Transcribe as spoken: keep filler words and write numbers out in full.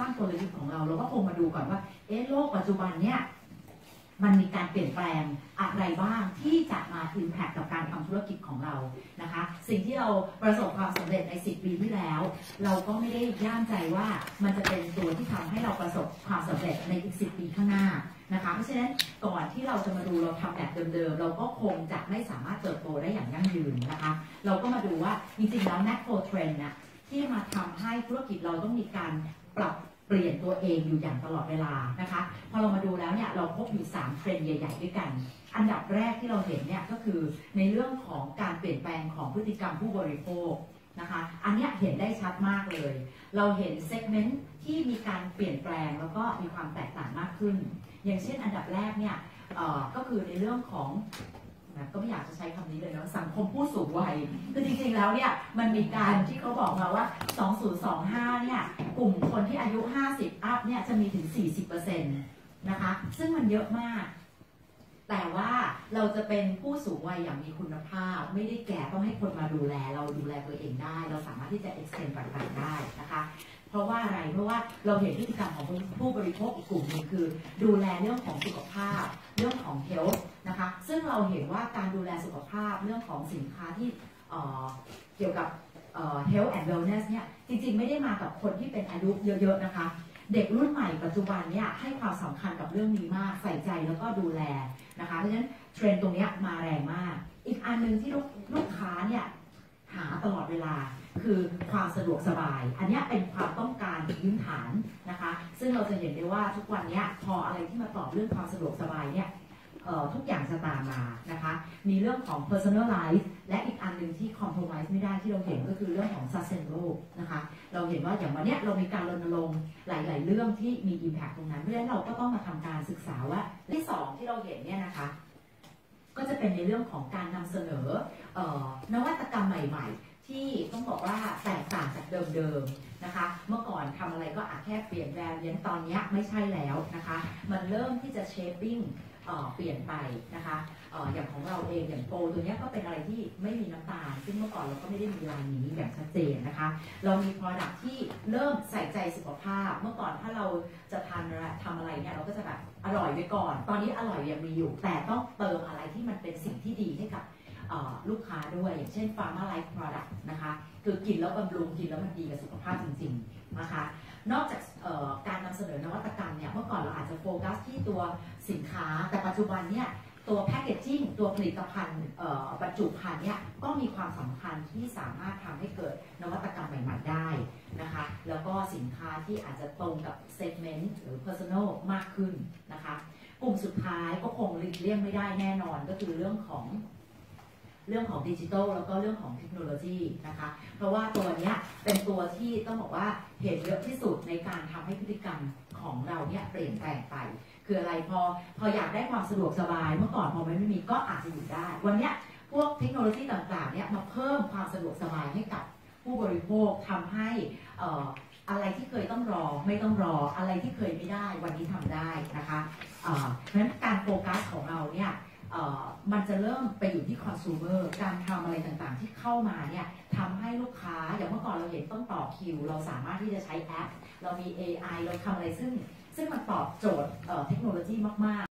างกลยุทธ์ของเราเราก็คงมาดูก่อนว่าเอ๊ะโลกปัจจุบันเนี่ยมันมีการเปลี่ยนแปลงอะไรบ้างที่จะมา impact กับการทำธุรกิจของเรานะคะสิ่งที่เราประสบความสำเร็จในสิบปีที่แล้วเราก็ไม่ได้ย่ามใจว่ามันจะเป็นตัวที่ทำให้เราประสบความสำเร็จในอีกสิบปีข้างหน้านะคะเพราะฉะนั้นก่อนที่เราจะมาดูเราทำแบบเดิมๆเราก็คงจะไม่สามารถเติบโตได้อย่างยั่งยืนนะคะเราก็มาดูว่าจริงๆแล้ว macro trend นะที่มาทำให้ธุรกิจเราต้องมีการปรับเปลี่ยนตัวเองอยู่อย่างตลอดเวลานะคะพอเรามาดูแล้วเนี่ยเราพบอยู่สามเทรนด์ใหญ่ๆด้วยกันอันดับแรกที่เราเห็นเนี่ยก็คือในเรื่องของการเปลี่ยนแปลงของพฤติกรรมผู้บริโภคนะคะอันนี้เห็นได้ชัดมากเลยเราเห็นเซกเมนต์ที่มีการเปลี่ยนแปลงแล้วก็มีความแตกต่างมากขึ้นอย่างเช่นอันดับแรกเนี่ยก็คือในเรื่องของก็ไม่อยากจะใช้คำนี้เลยนะสังคมผู้สูงวัยคือจริงๆแล้วเนี่ยมันมีการที่เขาบอกมาว่าสองพันยี่สิบห้าเนี่ยกลุ่มคนที่อายุห้าสิบอัพเนี่ยจะมีถึง สี่สิบเปอร์เซ็นต์ นะคะซึ่งมันเยอะมากแต่ว่าเราจะเป็นผู้สูงวัยอย่างมีคุณภาพไม่ได้แก่ต้องให้คนมาดูแลเราดูแลตัวเองได้เราสามารถที่จะ extend ไปได้นะคะเพราะว่าอะไรเพราะว่าเราเห็นพฤติกรรมของผู้บริโภคอีกกลุ่มหนึ่งคือดูแลเรื่องของสุขภาพเรื่องของ health นะคะซึ่งเราเห็นว่าการดูแลสุขภาพเรื่องของสินค้าที่เอ่อเกี่ยวกับเอ่อ health and wellness เนี่ยจริงๆไม่ได้มากับคนที่เป็นอายุเยอะๆนะคะเด็กรุ่นใหม่ปัจจุบันเนี่ยให้ความสำคัญกับเรื่องนี้มากใส่ใจแล้วก็ดูแลนะคะเพราะฉะนั้นเทรนด์ตรงนี้มาแรงมากอีกอันนึงที่ลูกค้าเนี่ยหาตลอดเวลาคือความสะดวกสบายอันนี้เป็นความต้องการพื้นฐานนะคะซึ่งเราจะเห็นได้ว่าทุกวันนี้พออะไรที่มาตอบเรื่องความสะดวกสบายเนี่ยทุกอย่างจะตามมานะคะมีเรื่องของ personalize และอีกอันหนึ่งที่ compromise ไม่ได้ที่เราเห็นก็คือเรื่องของ sustainable นะคะเราเห็นว่าอย่างวันนี้เรามีการรณรงค์หลายๆเรื่องที่มี impact ตรงนั้นเพราะฉะนั้นเราก็ต้องมาทำการศึกษาว่าที่สองที่เราเห็นเนี่ยนะคะก็จะเป็นในเรื่องของการนำเสนอนวัตกรรมใหม่ๆที่ต้องบอกว่าแตกต่างจากเดิมๆนะคะเมื่อก่อนทำอะไรก็อาจแค่เปลี่ยนแปลงตอนนี้ไม่ใช่แล้วนะคะมันเริ่มที่จะ shaping เปลี่ยนไปนะคะอย่างของเราเองอย่างโปรตัวนี้ก็เป็นอะไรที่ไม่มีน้ำตาลซึ่งเมื่อก่อนเราก็ไม่ได้มีลายนี้อย่างชัดเจนนะคะเรามี product ที่เริ่มใส่ใจสุขภาพเมื่อก่อนถ้าเราจะทานทำอะไรเนี่ยเราก็จะแบบอร่อยไว้ก่อนตอนนี้อร่อยยังมีอยู่แต่ต้องเติมอะไรที่มันเป็นสิ่งที่ดีให้กับลูกค้าด้วยอย่างเช่น Pharma Life Product นะคะคือกินแล้วบำรุงกินแล้วมันดีกับสุขภาพจริงๆนะคะนอกจากการนำเสนอนวัตกรรมเนี่ยเมื่อก่อนเราอาจจะโฟกัสที่ตัวสินค้าแต่ปัจจุบันเนี่ยตัวแพคเกจจิ้งตัวผลิตภัณฑ์บรรจุภัณฑ์เนี่ยก็มีความสำคัญที่สามารถทำให้เกิดนวัตกรรมใหม่ๆได้นะคะแล้วก็สินค้าที่อาจจะตรงกับเซกเมนต์หรือ personal มากขึ้นนะคะกลุ่มสุดท้ายก็คงหลีกเลี่ยงไม่ได้แน่นอนก็คือเรื่องของเรื่องของดิจิทัลแล้วก็เรื่องของเทคโนโลยีนะคะเพราะว่าตัวนี้เป็นตัวที่ต้องบอกว่าเห็นเยอะที่สุดในการทำให้พฤติกรรมของเราเนี่ยเปลี่ยนแปลงไปคืออะไรพอพออยากได้ความสะดวกสบายเมื่อก่อนพอไม่มีก็อาจจะอยู่ได้วันนี้พวกเทคโนโลยีต่างๆเนี่ยมาเพิ่มความสะดวกสบายให้กับผู้บริโภคทำให้อะไรที่เคยต้องรอไม่ต้องรออะไรที่เคยไม่ได้วันนี้ทำได้นะคะเพราะฉะนั้นการโฟกัสของเราเนี่ยมันจะเริ่มไปอยู่ที่คอน sumer การทำอะไรต่างๆที่เข้ามาเนี่ยทำให้ลูกค้าอย่างเมื่อก่อนเราเห็นต้องต่อคิวเราสามารถที่จะใช้แอปเรามี เอ ไอ เราทำอะไรซึ่งซึ่งมันตอบโจทย์เทคโนโลยีมากๆ